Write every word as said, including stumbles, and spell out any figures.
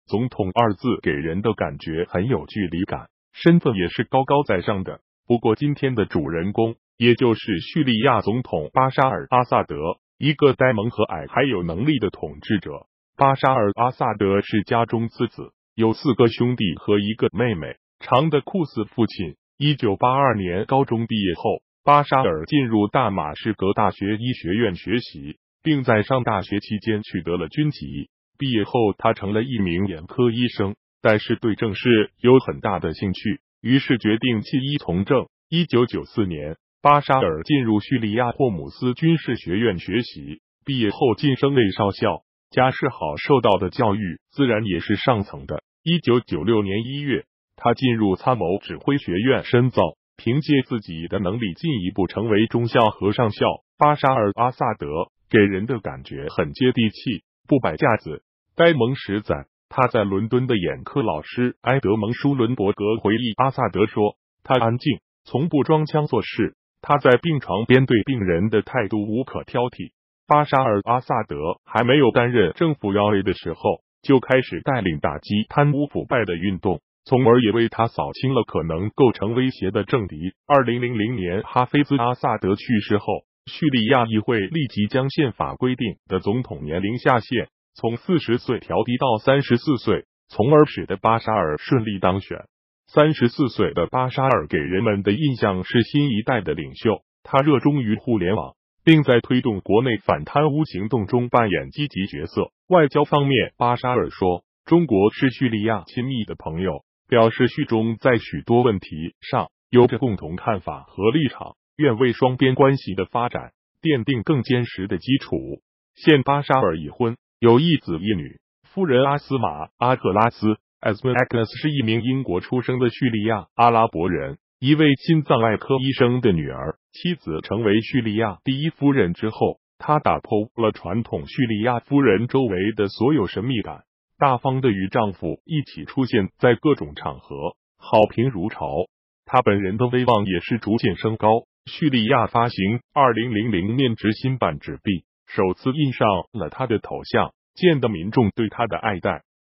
总统二字给人的感觉很有距离感，身份也是高高在上的。不过今天的主人公，也就是叙利亚总统巴沙尔·阿萨德，一个呆萌和蔼还有能力的统治者。巴沙尔·阿萨德是家中次子，有四个兄弟和一个妹妹，长得酷似父亲。一九八二年高中毕业后，巴沙尔进入大马士革大学医学院学习，并在上大学期间取得了军籍。毕业后，他成了一名眼科医生，但是对政事有很大的兴趣，于是决定弃医从政。一九九四年，巴沙尔进入叙利亚霍姆斯军事学院学习，毕业后晋升为少校。家世好，受到的教育自然也是上层的。一九九六年一月，他进入参谋指挥学院深造，凭借自己的能力进一步成为中校和上校。巴沙尔·阿萨德给人的感觉很接地气，不摆架子，呆萌实在。他在伦敦的眼科老师埃德蒙·舒伦伯格回忆阿萨德说，他安静，从不装腔作势，他在病床边对病人的态度无可挑剔。巴沙尔·阿萨德还没有担任政府要职的时候，就开始带领打击贪污腐败的运动，从而也为他扫清了可能构成威胁的政敌。二零零零年哈菲兹·阿萨德去世后，叙利亚议会立即将宪法规定的总统年龄下限从四十岁调低到三十四岁，从而使得巴沙尔顺利当选。三十四岁的巴沙尔给人们的印象是新一代的领袖，他热衷于互联网，并在推动国内反贪污行动中扮演积极角色。外交方面，巴沙尔说，中国是叙利亚亲密的朋友，表示叙中在许多问题上有着共同看法和立场，愿为双边关系的发展奠定更坚实的基础。现巴沙尔已婚，有一子一女，夫人阿斯玛·阿克拉斯 Asma Aklas 是一名英国出生的叙利亚阿拉伯人，一位心脏外科医生的女儿。妻子成为叙利亚第一夫人之后，她打破了传统叙利亚夫人周围的所有神秘感，大方的与丈夫一起出现在各种场合，好评如潮。她本人的威望也是逐渐升高。叙利亚发行二零零零面值新版纸币，首次印上了她的头像，见得民众对她的爱戴。